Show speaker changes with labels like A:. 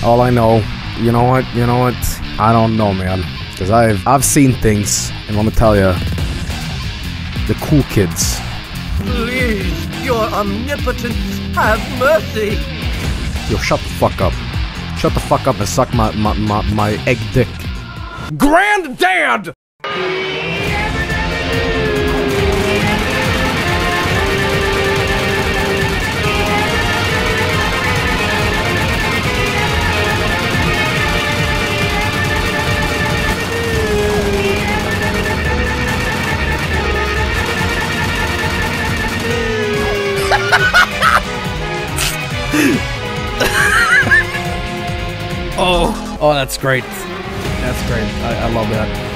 A: All I know, you know what? I don't know, man. Because I've seen things, and let me tell you, the cool kids.
B: Please, your omnipotence, have mercy.
A: Yo, shut the fuck up. Shut the fuck up and suck my egg dick. Granddad! Oh, that's great. That's great. I love that.